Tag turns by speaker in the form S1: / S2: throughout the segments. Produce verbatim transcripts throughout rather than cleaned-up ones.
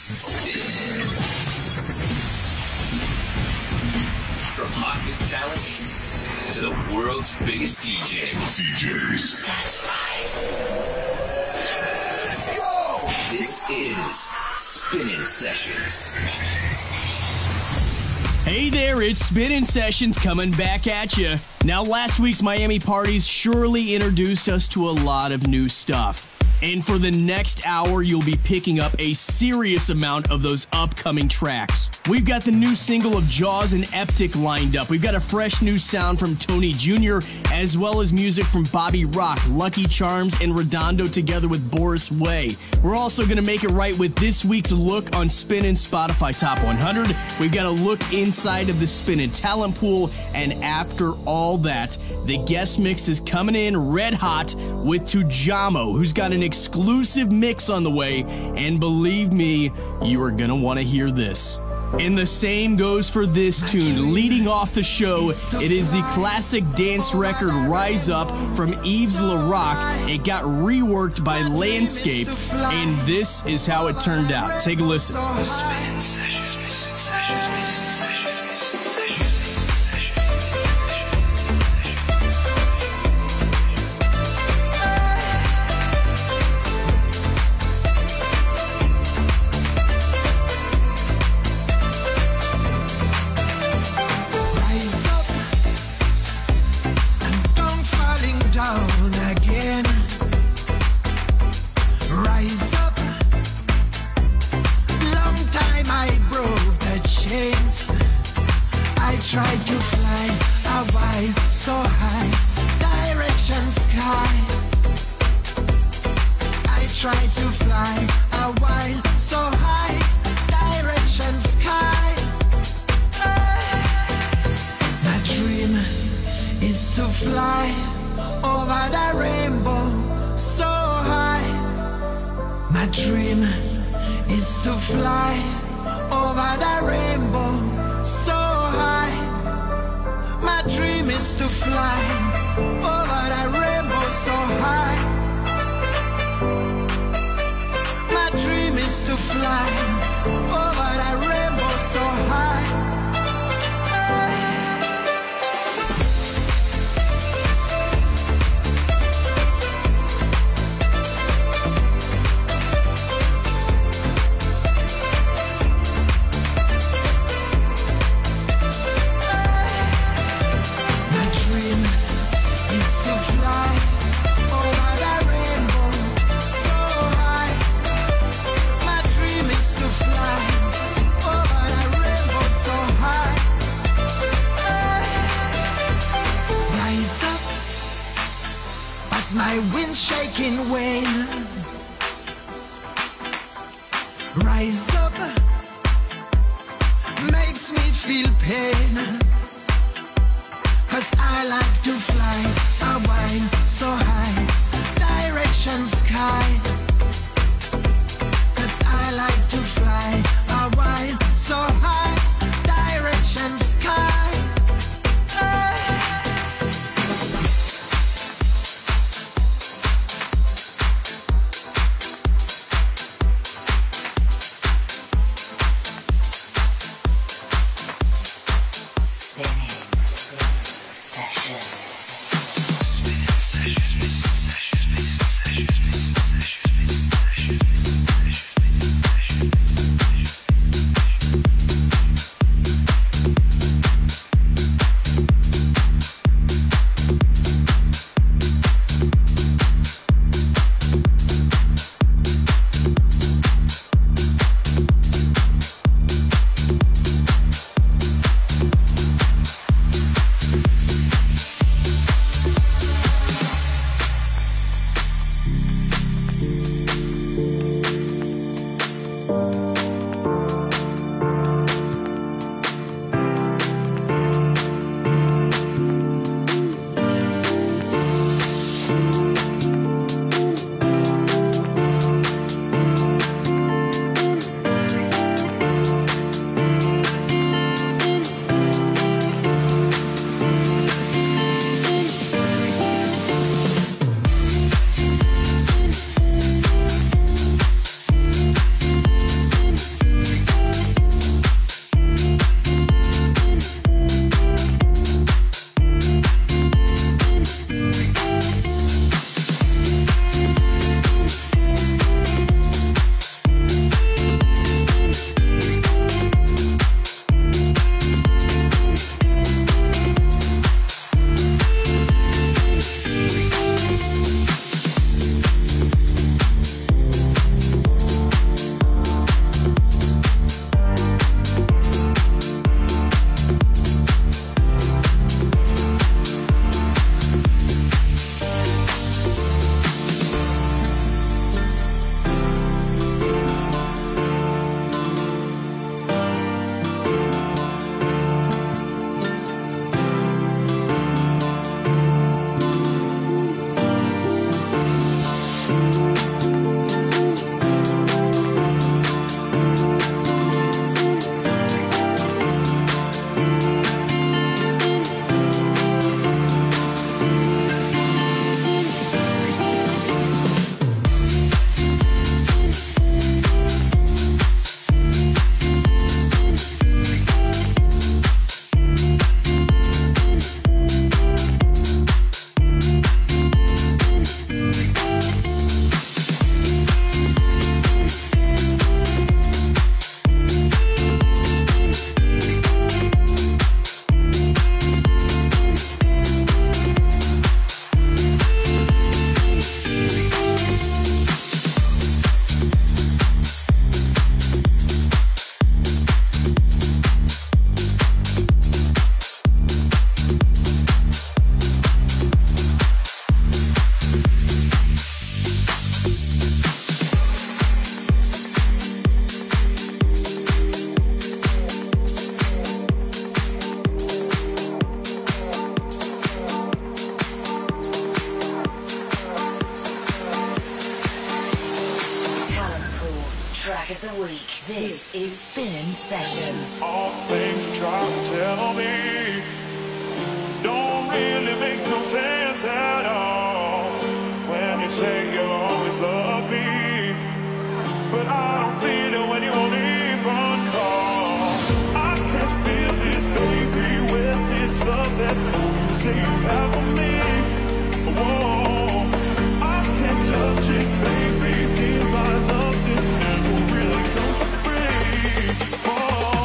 S1: From hot new talent to the world's biggest D Js. D Js. That's right. Let's go! This is Spinning Sessions.
S2: Hey there, it's Spinning Sessions coming back at you. Now, last week's Miami parties surely introduced us to a lot of new stuff. And for the next hour, you'll be picking up a serious amount of those upcoming tracks. We've got the new single of Jaws and Eptic lined up. We've got a fresh new sound from Tony Junior, as well as music from Bobby Rock, Lucky Charms, and Redondo together with Boris Way. We're also going to make it right with this week's look on Spinnin' Spotify Top one hundred. We've got a look inside of the Spinnin' talent pool, and after all that, the guest mix is coming in red hot with Tujamo, who's got an exclusive mix on the way, and believe me, you are gonna want to hear this. And the same goes for this tune. Leading off the show, it is the classic dance record Rise Up from Yves LaRock. It got reworked by Landscape, and this is how it turned out. Take a listen.
S3: Tried to fly a while so high, direction sky. I tried to fly a while so high, direction sky. My dream is to fly over the rainbow so high. My dream is to fly over the rainbow so high. My dream is to fly over the rainbow so high. My dream is to fly over the rainbow so high. My wind shaking wane. Rise up makes me feel pain, 'cause I like to fly a while so high, direction sky. 'Cause I like to fly a while so high, direction sky.
S4: Spinning Sessions. Track of the week. This is Spin Sessions.
S5: All the things you try to tell me don't really make no sense at all. When you say you'll always love me, but I don't feel it when you won't even call. I can't feel this, baby. Where's this love that you say you have for me? Whoa, I can't touch it, baby. Seems like love is never really comes for free. Oh.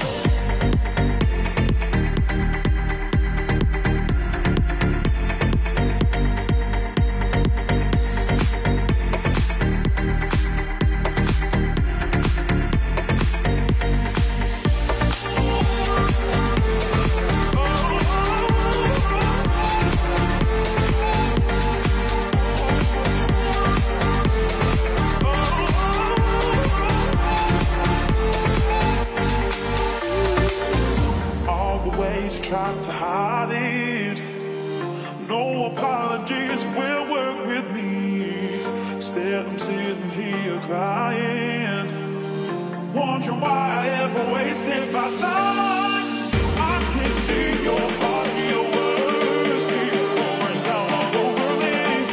S5: Try to hide it. No apologies will work with me. Instead I'm sitting here crying, wondering why I ever wasted my time. I can see your heart, your words keep pouring down all over me.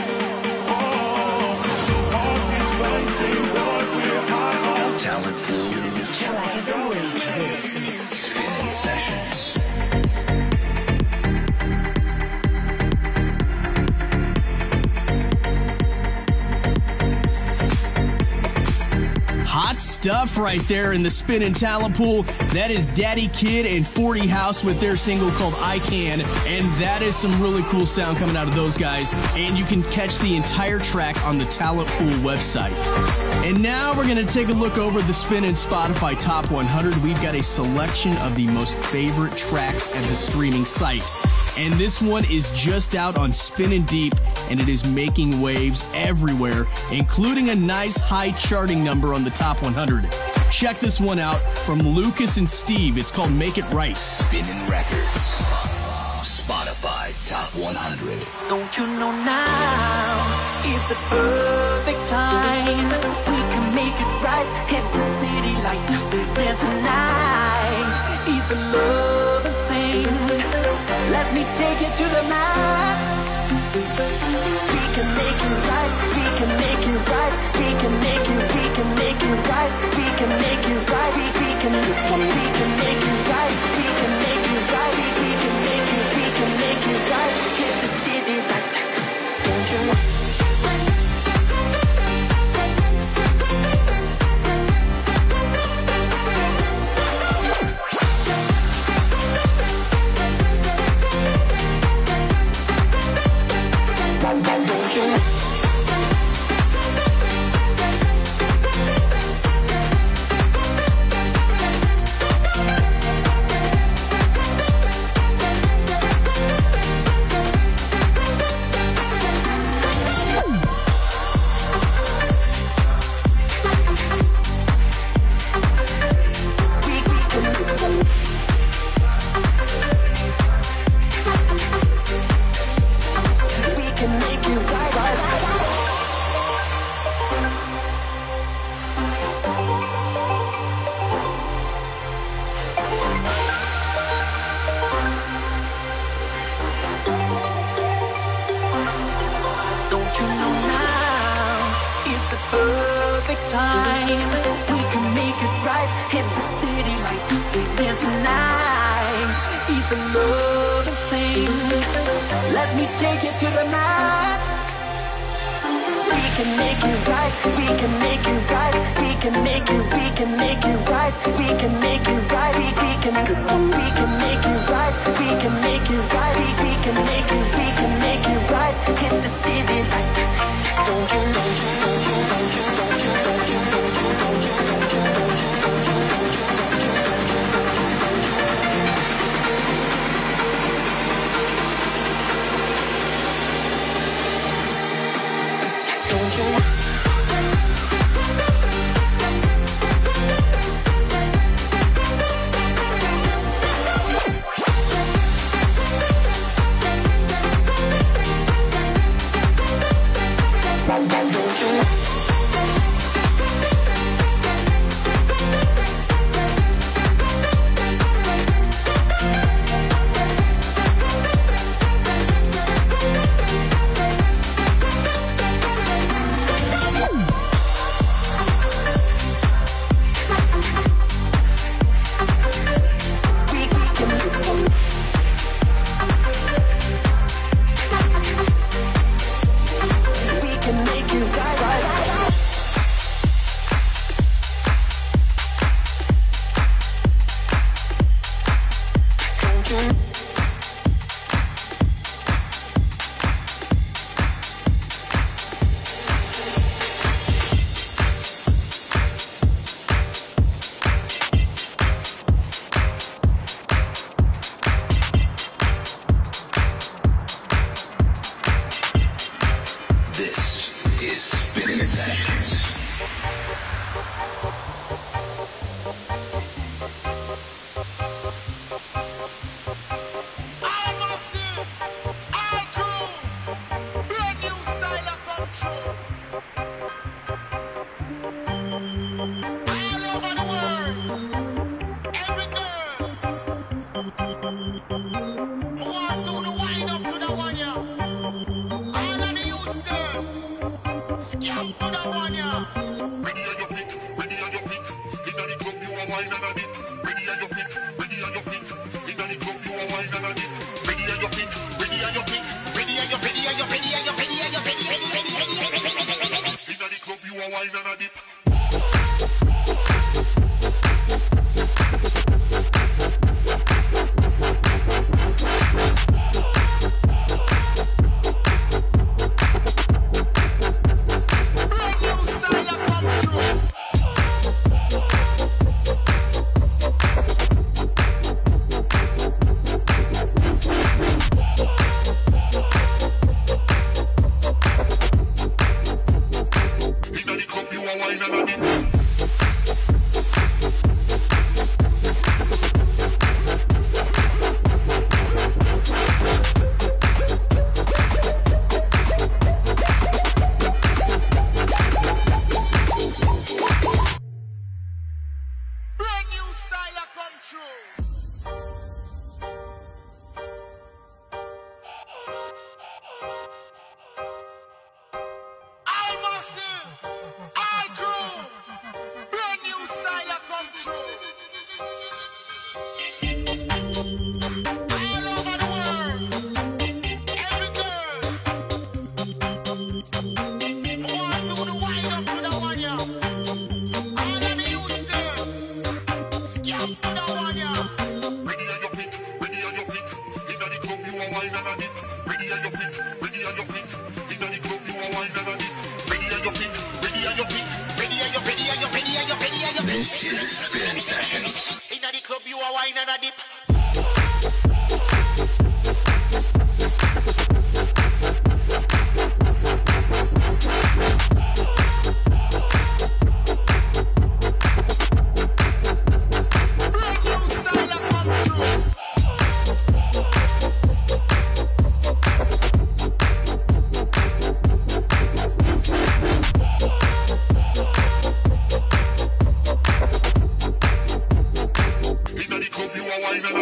S5: Oh, all these fighting, but we're high on
S1: Talent Pool.
S4: Track of the week. This is
S1: Spinning Sessions.
S2: Hot stuff right there in the Spinnin' Talent Pool. That is Daddy Kid and forty House with their single called I Can. And that is some really cool sound coming out of those guys. And you can catch the entire track on the Talent Pool website. And now we're going to take a look over the Spinnin' Spotify Top one hundred. We've got a selection of the most favorite tracks at the streaming site. And this one is just out on Spinnin' Deep, and it is making waves everywhere, including a nice high charting number on the Top one hundred. Check this one out from Lucas and Steve. It's called Make It Right.
S1: Spinning Records. Spotify Top one hundred.
S6: Don't you know now is the perfect time? We can make it right, hit the city light. Then tonight is the loving thing. Let me take you to the mat. We can make it right, we can make it right, we can make it, we can make it right, we can make it right, we, we can, we can make it right, we can make it right, we, we can make it, we can make it right, hit the city right, don't you know?
S7: wine and a dip. Ready on your feet, ready on your feet. Inna the club you a wine and a dip. Ready on your feet, ready on your feet. Ready on your, ready on your, ready on your, ready on your, ready, ready, ready, ready, ready, ready, ready. Inna the club you a wine and a dip.
S1: This is Spin Sessions.
S7: Inna the club you a wine and a dip. Wine and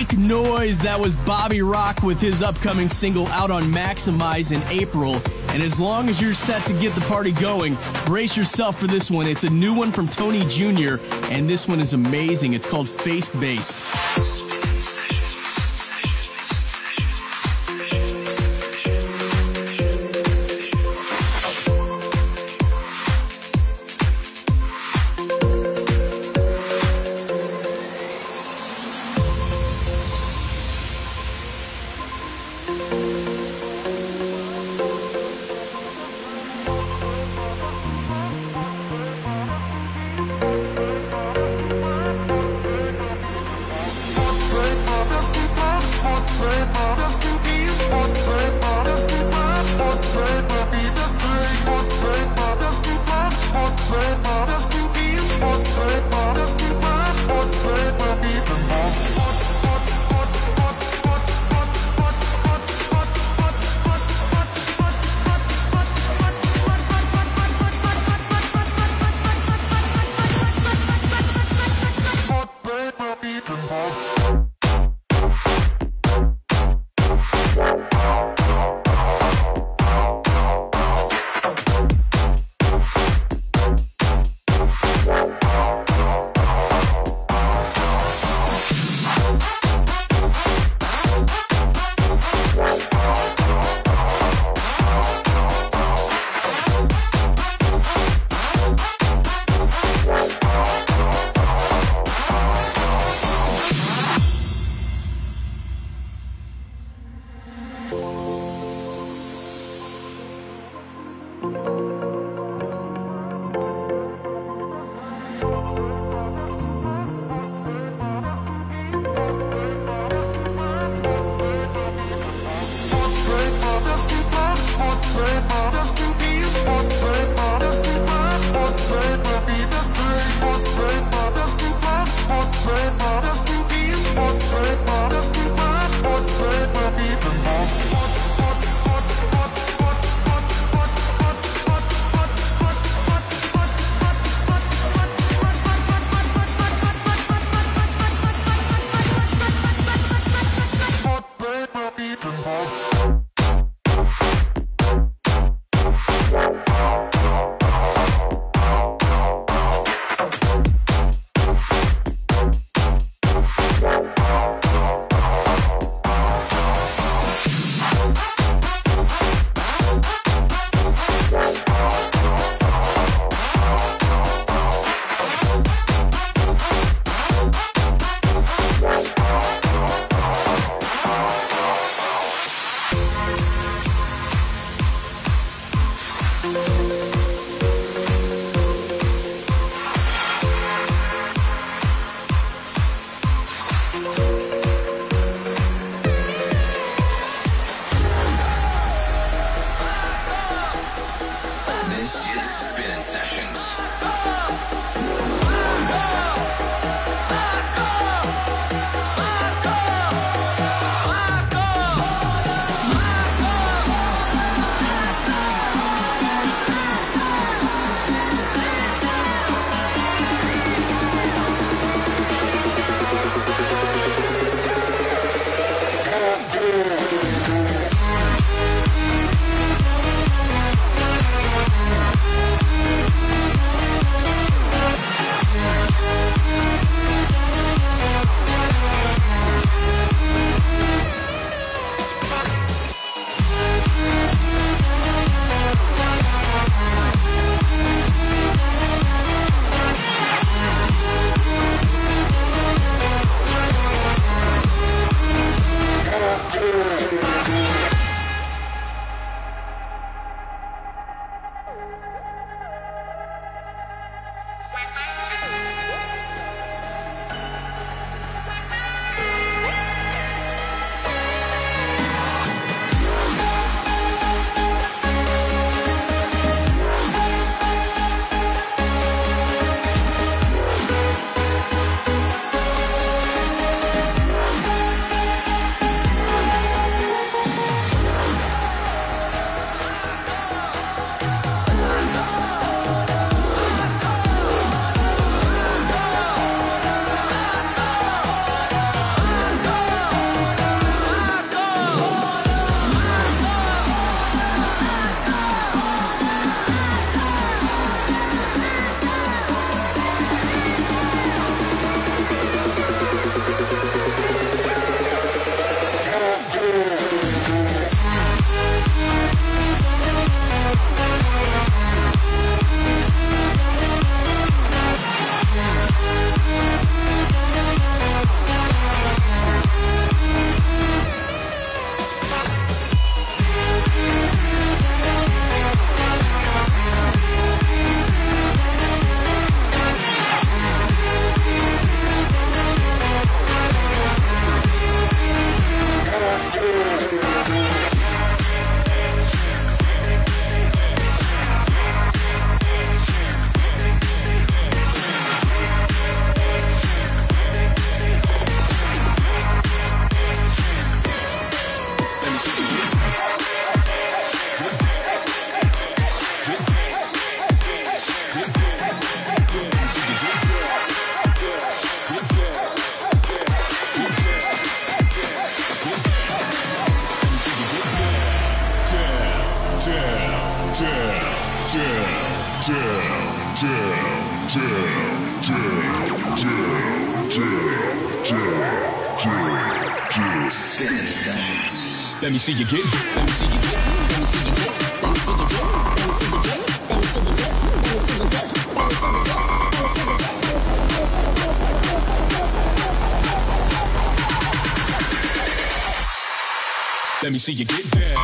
S2: Make noise. That was Bobby Rock with his upcoming single out on Maximize in April. And as long as you're set to get the party going, brace yourself for this one. It's a new one from Tony Junior, and this one is amazing. It's called Face Based.
S1: Spinning sessions.
S8: Let me see you get. Let me see you get. Let me see you get. Let me see you get. Let me see you get. Let me see you get. Let me see you get. Let me see you get. Let me see you get down.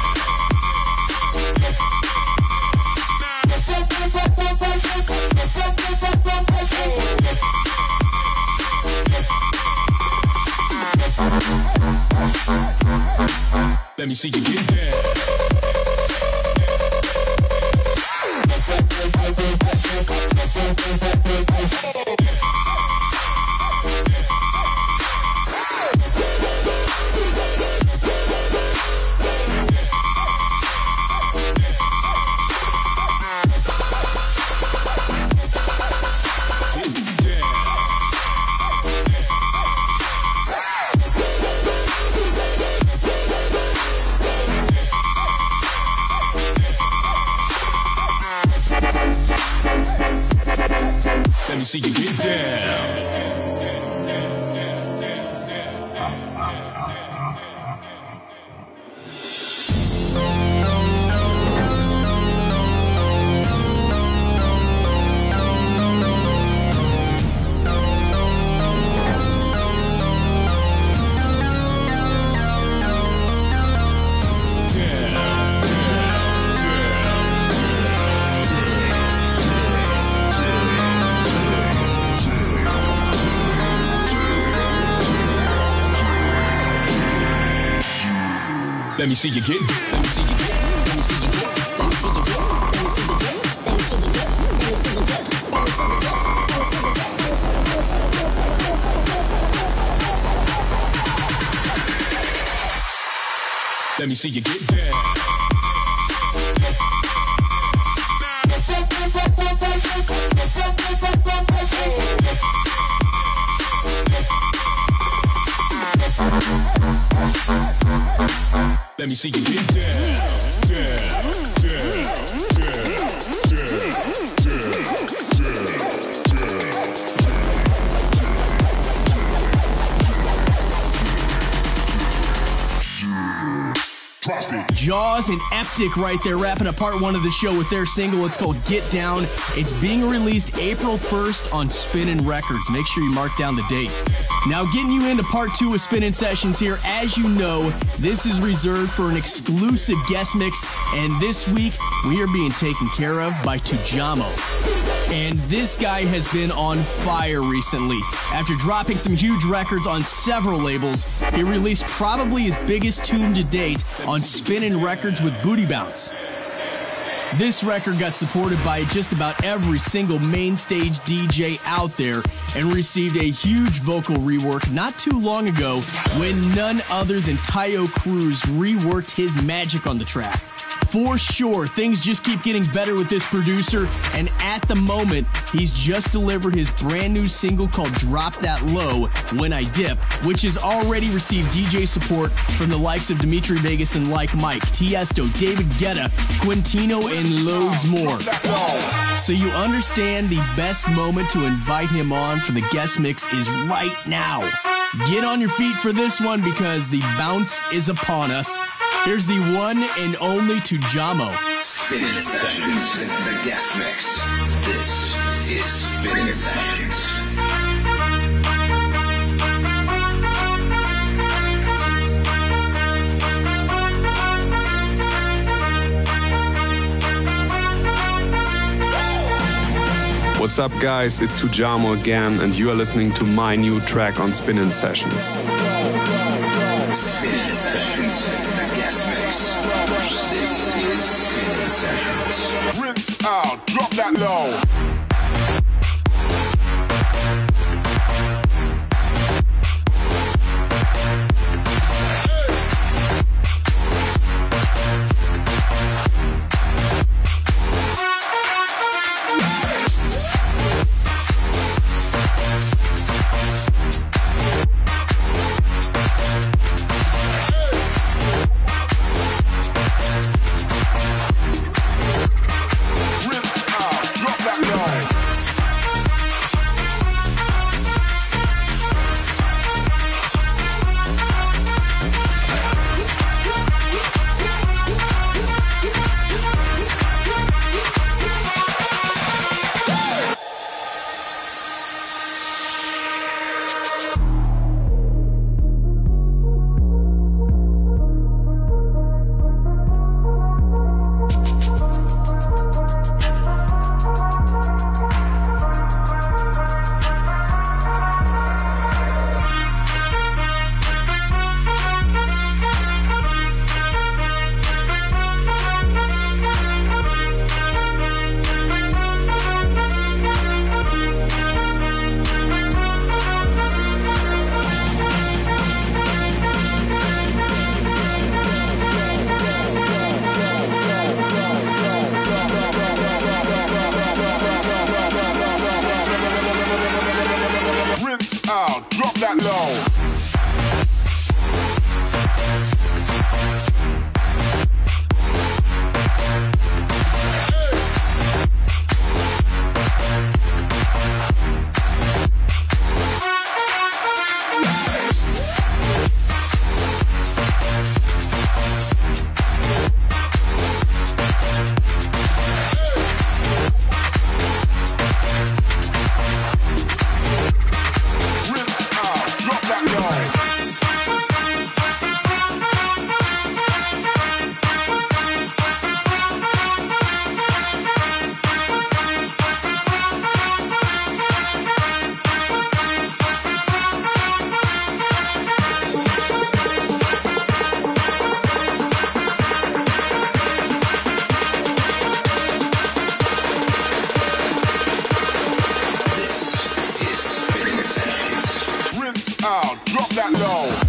S8: Let me see you get down. Let me see you get down. Let me see you get. Let me see you get. Let me see you get. Let me see you get. Let me see you get. Let me see you get. Let me see you get. Let me see you get down. Let me see you get down, down, down, down, down,
S7: Drop it.
S2: Jaws and Eptic right there wrapping up part one of the show with their single. It's called Get Down. It's being released April first on Spinnin' Records. Make sure you mark down the date. Now getting you into part two of Spinnin' Sessions here. As you know, this is reserved for an exclusive guest mix, and this week we are being taken care of by Tujamo. And this guy has been on fire recently. After dropping some huge records on several labels, he released probably his biggest tune to date on Spinnin' Records with Booty Bounce. This record got supported by just about every single main stage D J out there and received a huge vocal rework not too long ago when none other than Taio Cruz reworked his magic on the track. For sure, things just keep getting better with this producer, and at the moment, he's just delivered his brand new single called Drop That Low, When I Dip, which has already received D J support from the likes of Dimitri Vegas and Like Mike, Tiesto, David Guetta, Quintino, and loads more. So you understand the best moment to invite him on for the guest mix is right now. Get on your feet for this one because the bounce is upon us. Here's the one and only Tujamo.
S1: Spinning Sessions, the guest mix. This is Spinning Sessions.
S9: What's up, guys? It's Tujamo again, and you are listening to my new track on Spinnin' Sessions.
S1: Spinning Sessions, the guest mix. This is Spinning Sessions.
S7: Rinse out. Drop that low. now, drop that low.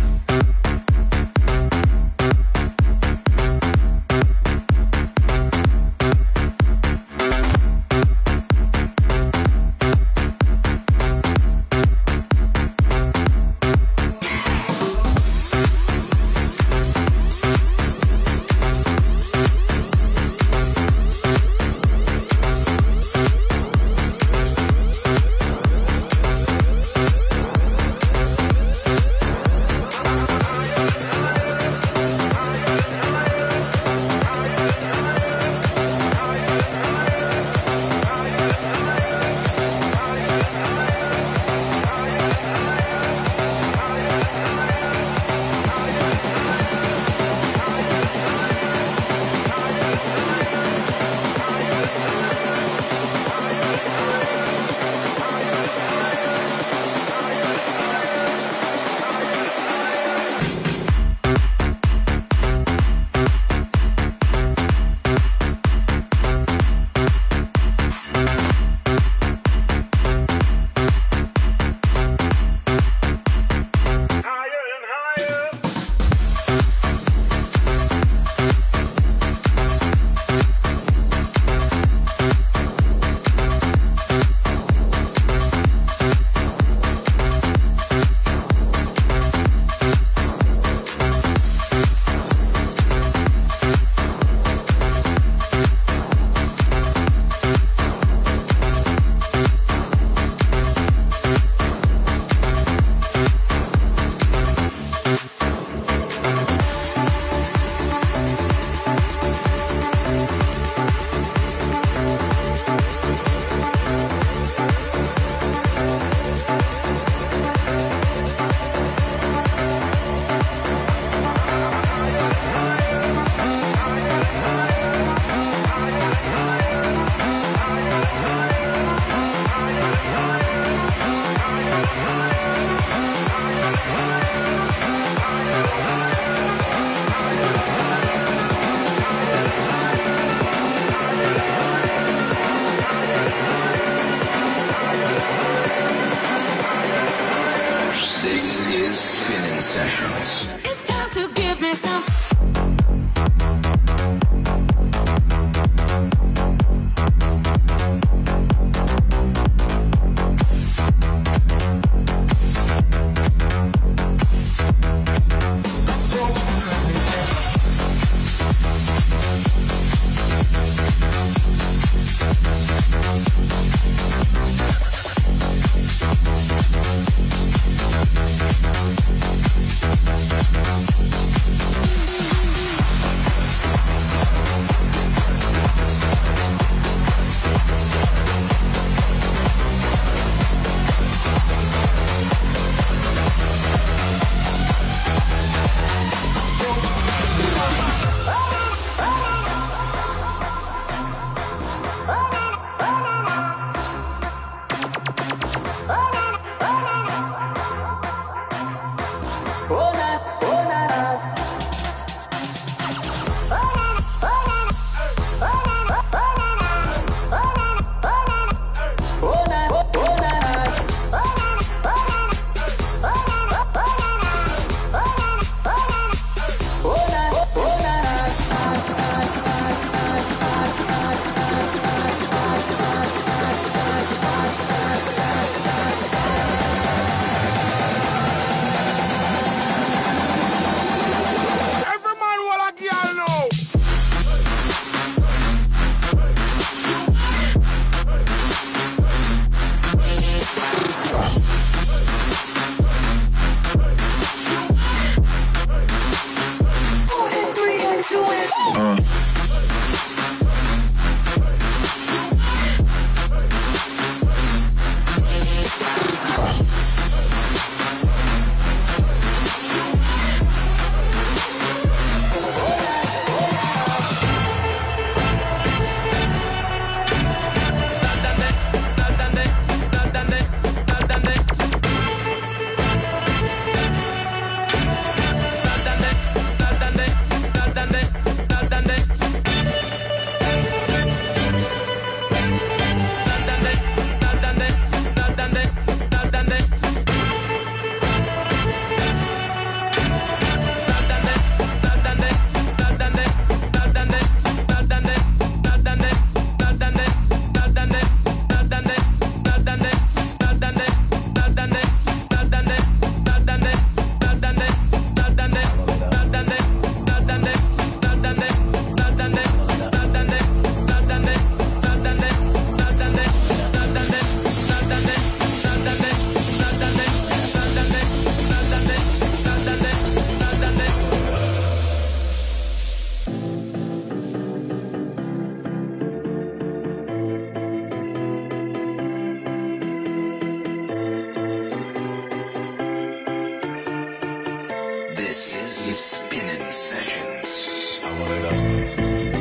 S1: Sessions.
S6: It's time to give me some.
S1: is Spinning Sessions.
S8: I want it up.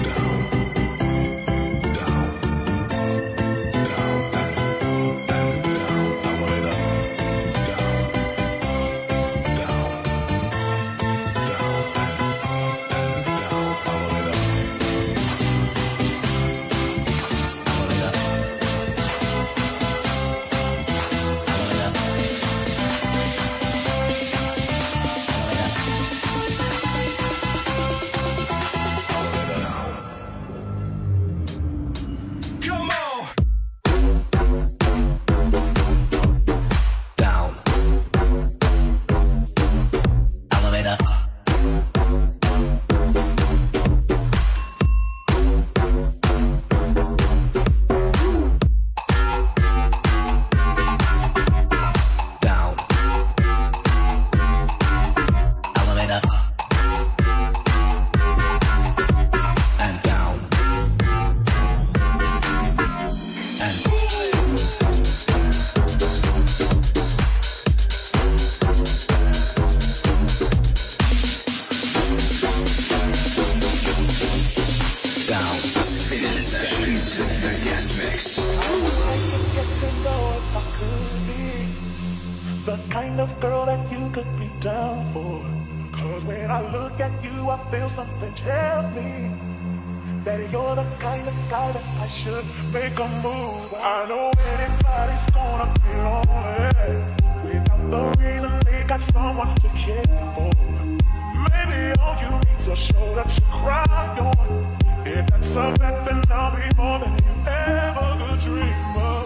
S5: Something tells me that you're the kind of guy that I should make a move. I know anybody's gonna be lonely without the reason they got someone to care for. Maybe all you need is a shoulder to cry on. If that's a fact, then I'll be more than you ever could dream of.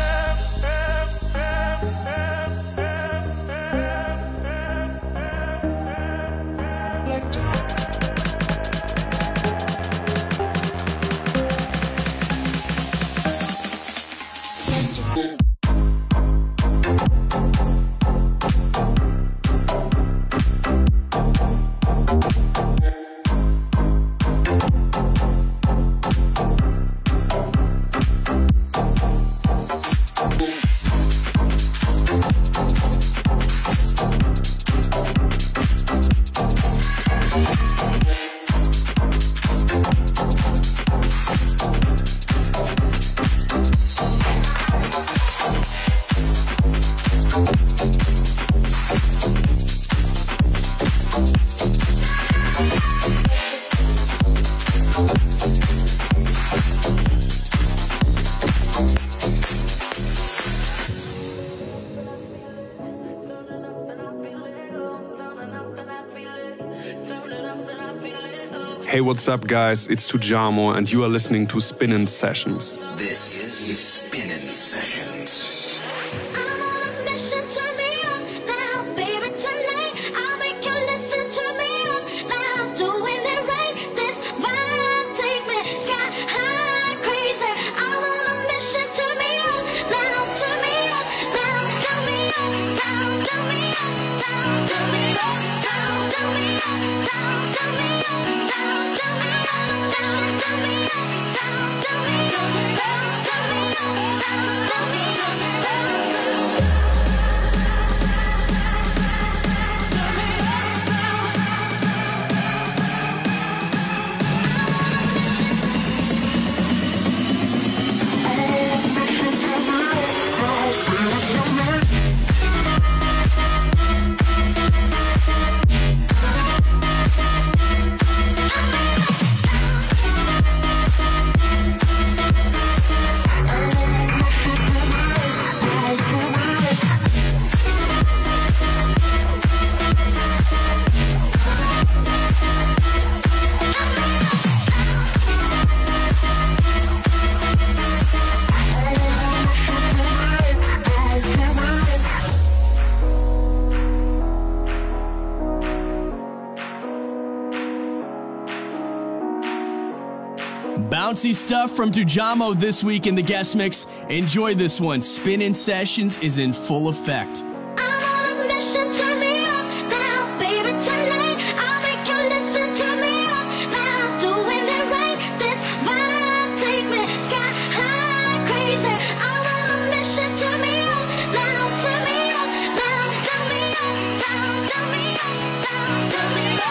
S9: Hey, what's up, guys? It's Tujamo, and you are listening to Spinnin' Sessions.
S1: This is Spinnin' Sessions.
S2: Bouncy stuff from Tujamo this week in the guest mix. Enjoy this one. Spinnin' Sessions is in full effect.
S10: Down, down, down, down, down, down, down, down, down, down, down,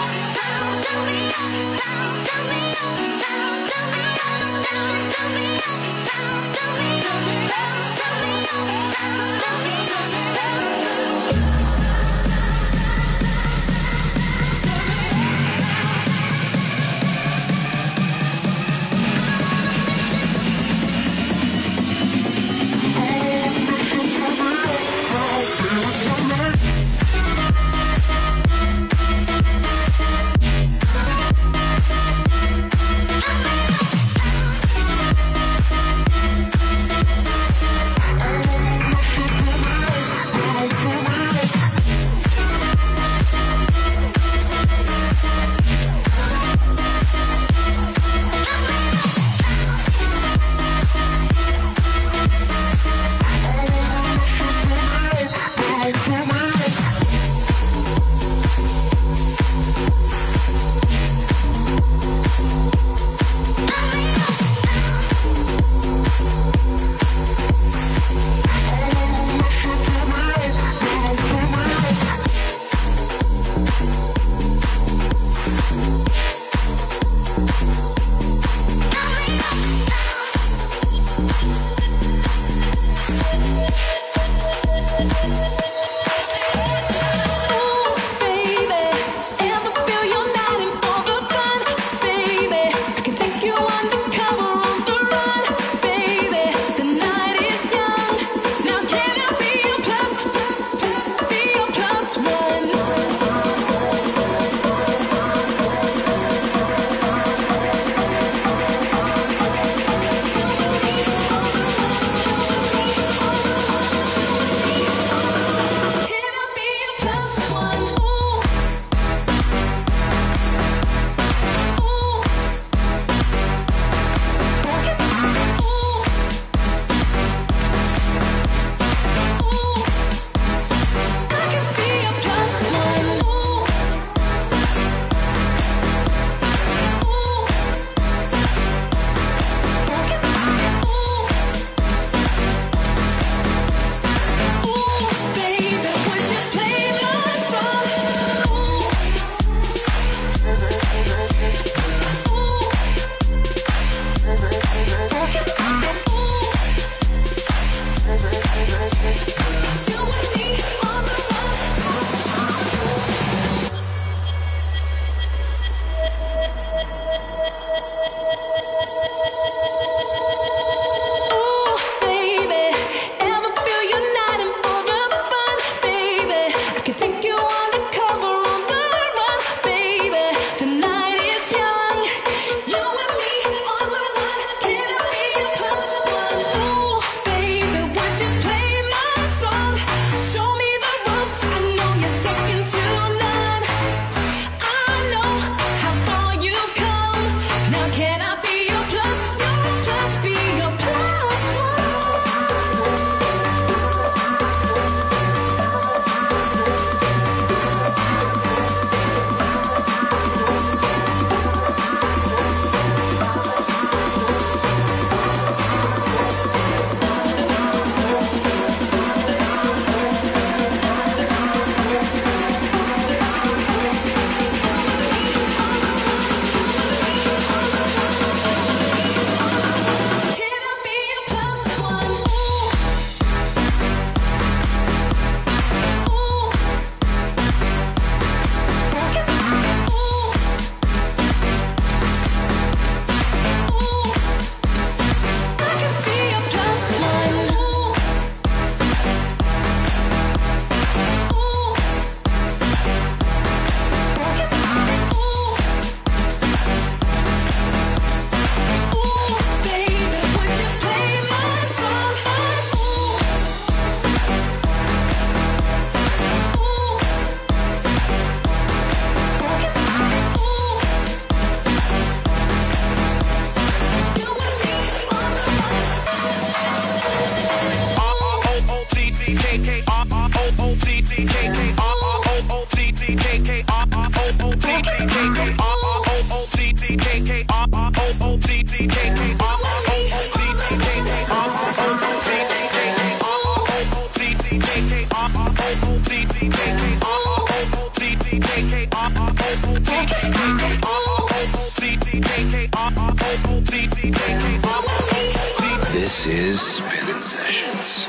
S1: This is Spin Sessions.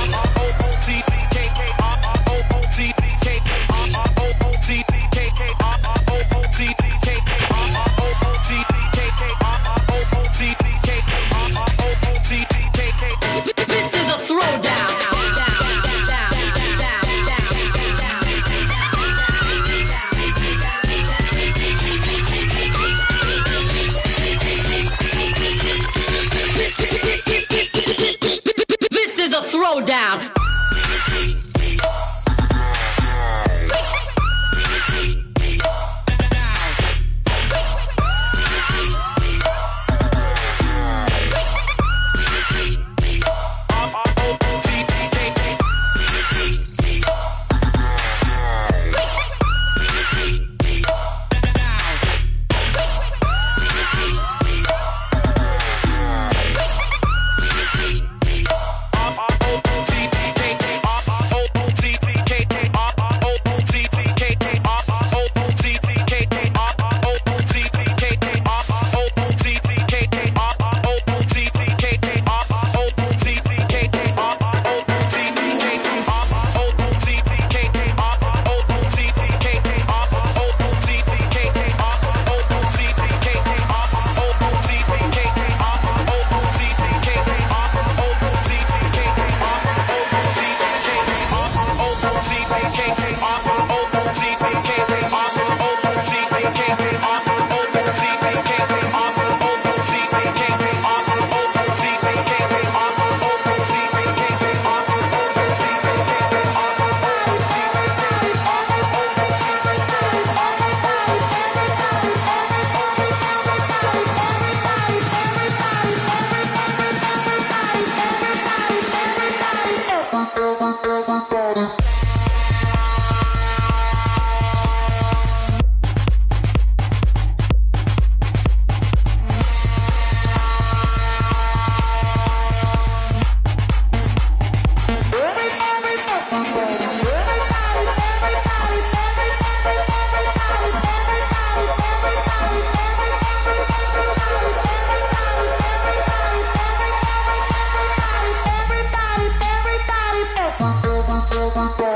S6: This is a throwdown. This is a throwdown.
S3: Everybody, everybody, everybody, everybody.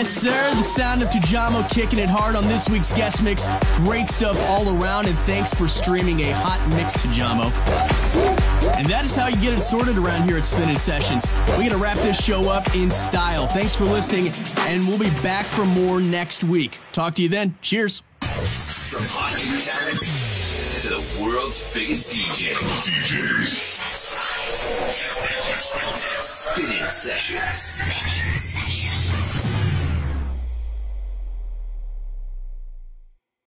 S2: Yes, sir. The sound of Tujamo kicking it hard on this week's guest mix. Great stuff all around, and thanks for streaming a hot mix, Tujamo. And that is how you get it sorted around here at Spinnin' Sessions. We're going to wrap this show up in style. Thanks for listening, and we'll be back for more next week. Talk to you then. Cheers.
S1: From hockey talent to the world's biggest D J. D Js. Spinnin' Sessions.